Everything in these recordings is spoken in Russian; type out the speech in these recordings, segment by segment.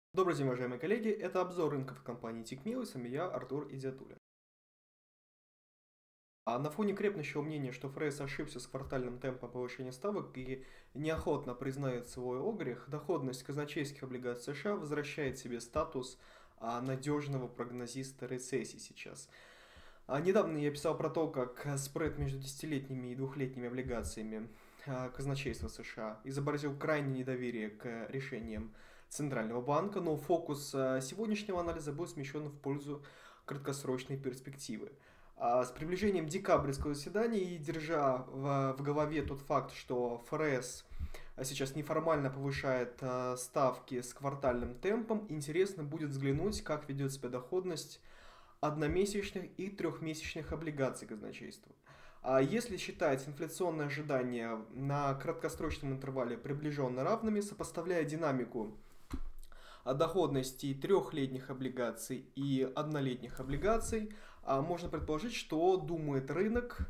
Добрый день, уважаемые коллеги. Это обзор рынков компании Тикмил, и с вами я, Артур Идиатуллин. А на фоне крепнущего мнения, что ФРС ошибся с квартальным темпом повышения ставок и неохотно признает свой огрех, доходность казначейских облигаций США возвращает себе статус надежного прогнозиста рецессии сейчас. Недавно я писал про то, как спред между десятилетними и двухлетними облигациями казначейства США изобразил крайнее недоверие к решениям Центрального банка, но фокус сегодняшнего анализа был смещен в пользу краткосрочной перспективы. С приближением декабрьского заседания и держа в голове тот факт, что ФРС сейчас неформально повышает ставки с квартальным темпом, интересно будет взглянуть, как ведет себя доходность одномесячных и трехмесячных облигаций казначейства. А если считать инфляционные ожидания на краткосрочном интервале приближенно равными, сопоставляя динамику доходности трехлетних облигаций и однолетних облигаций, можно предположить, что думает рынок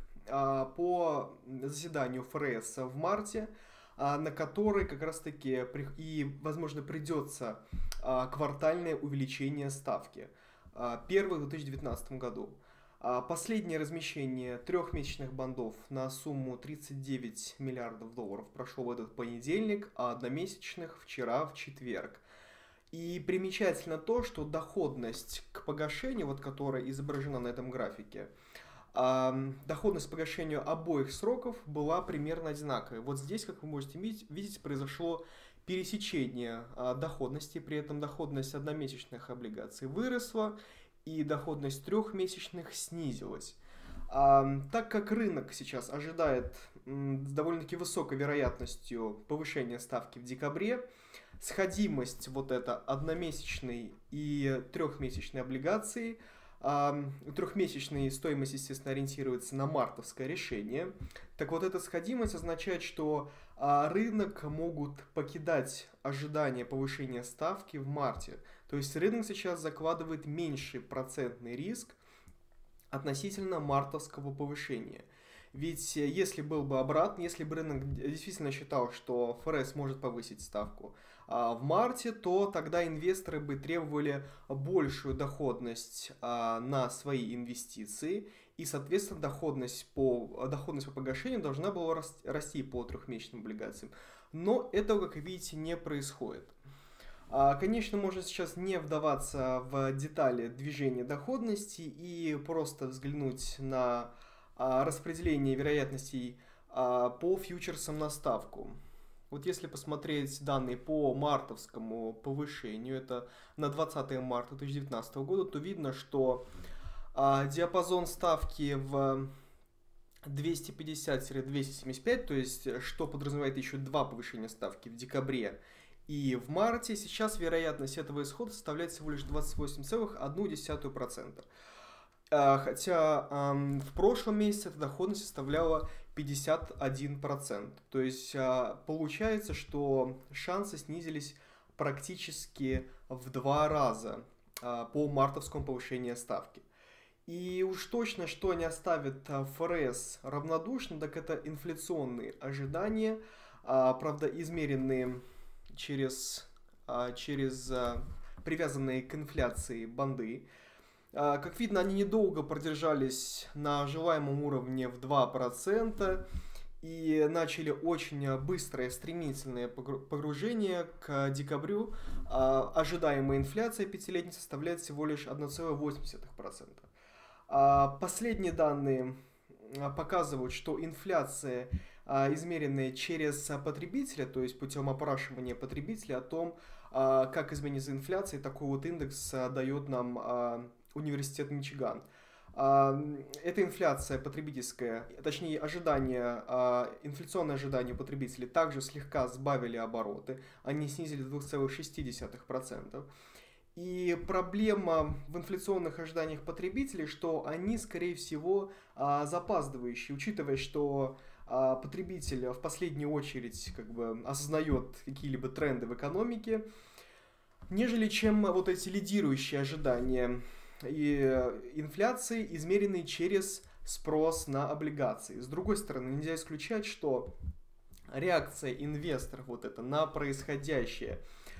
по заседанию ФРС в марте, на который как раз таки и, возможно, придется квартальное увеличение ставки. Первый в 2019 году. Последнее размещение трехмесячных бандов на сумму 39 миллиардов долларов прошло в этот понедельник, а одномесячных вчера в четверг. И примечательно то, что доходность к погашению, вот которая изображена на этом графике, доходность к погашению обоих сроков была примерно одинаковой. Вот здесь, как вы можете видеть, произошло пересечение доходности, при этом доходность одномесячных облигаций выросла и доходность трехмесячных снизилась. Так как рынок сейчас ожидает с довольно-таки высокой вероятностью повышения ставки в декабре, сходимость вот эта одномесячной и трехмесячной облигации, трехмесячная стоимость, естественно, ориентируется на мартовское решение. Так вот, эта сходимость означает, что рынок могут покидать ожидания повышения ставки в марте. То есть рынок сейчас закладывает меньший процентный риск относительно мартовского повышения. Ведь если был бы обратно, если бы рынок действительно считал, что ФРС может повысить ставку в марте, то тогда инвесторы бы требовали большую доходность на свои инвестиции, и, соответственно, доходность по погашению должна была расти по трехмесячным облигациям. Но этого, как вы видите, не происходит. Конечно, можно сейчас не вдаваться в детали движения доходности и просто взглянуть на распределение вероятностей по фьючерсам на ставку. Вот если посмотреть данные по мартовскому повышению, это на 20 марта 2019 года, то видно, что диапазон ставки в 250-275, то есть что подразумевает еще два повышения ставки в декабре и в марте, сейчас вероятность этого исхода составляет всего лишь 28,1%. Хотя в прошлом месяце эта доходность составляла 51%. То есть получается, что шансы снизились практически в 2 раза по мартовскому повышению ставки. И уж точно, что не оставит ФРС равнодушным, так это инфляционные ожидания, правда, измеренные через привязанные к инфляции банды. Как видно, они недолго продержались на желаемом уровне в 2% и начали очень быстрое, стремительное погружение к декабрю. Ожидаемая инфляция пятилетней составляет всего лишь 1,8%. Последние данные показывают, что инфляция, измеренная через потребителя, то есть путем опрашивания потребителя о том, как изменится инфляция, такой вот индекс дает нам университет Мичиган. Эта инфляция потребительская, точнее инфляционные ожидания потребителей также слегка сбавили обороты, они снизили до 2,6%. И проблема в инфляционных ожиданиях потребителей, что они, скорее всего, запаздывающие, учитывая, что потребитель в последнюю очередь осознает какие-либо тренды в экономике, нежели чем вот эти лидирующие ожидания и инфляции, измеренные через спрос на облигации. С другой стороны, нельзя исключать, что реакция инвесторов на происходящее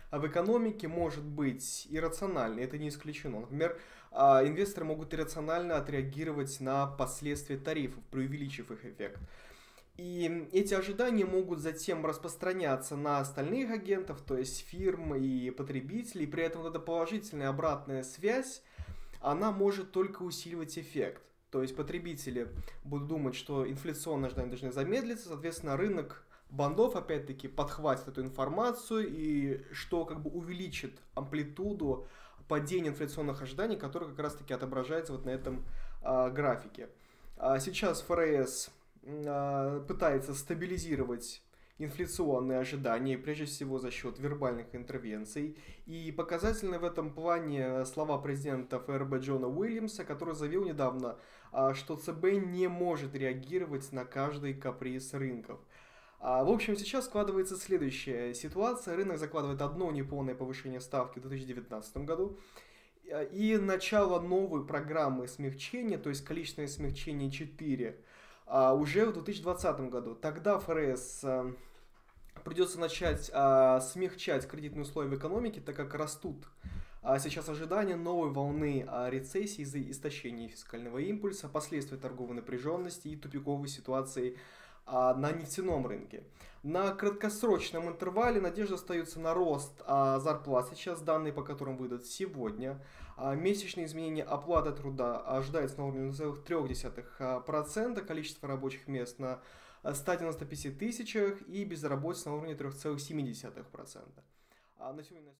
в экономике может быть иррациональной, это не исключено. Например, инвесторы могут иррационально отреагировать на последствия тарифов, преувеличив их эффект. И эти ожидания могут затем распространяться на остальных агентов, то есть фирм и потребителей. При этом вот эта положительная обратная связь, она может только усиливать эффект. То есть потребители будут думать, что инфляционные ожидания должны замедлиться, соответственно, рынок бандов, опять-таки, подхватит эту информацию, и что как бы увеличит амплитуду падения инфляционных ожиданий, которое как раз-таки отображается вот на этом графике. Сейчас ФРС пытается стабилизировать инфляционные ожидания, прежде всего за счет вербальных интервенций. И показательны в этом плане слова президента ФРБ Джона Уильямса, который заявил недавно, что ЦБ не может реагировать на каждый каприз рынков. В общем, сейчас складывается следующая ситуация. Рынок закладывает одно неполное повышение ставки в 2019 году. И начало новой программы смягчения, то есть количественное смягчение 4, уже в 2020 году. Тогда ФРС придется начать смягчать кредитные условия в экономике, так как растут сейчас ожидания новой волны рецессии из-за истощения фискального импульса, последствия торговой напряженности и тупиковой ситуации на нефтяном рынке. На краткосрочном интервале надежда остается на рост зарплат, сейчас данные по которым выйдут сегодня. Месячные изменения оплаты труда ожидается на уровне 0,3%, количество рабочих мест на 195 тысячах и безработица на уровне 3,7%. На сегодня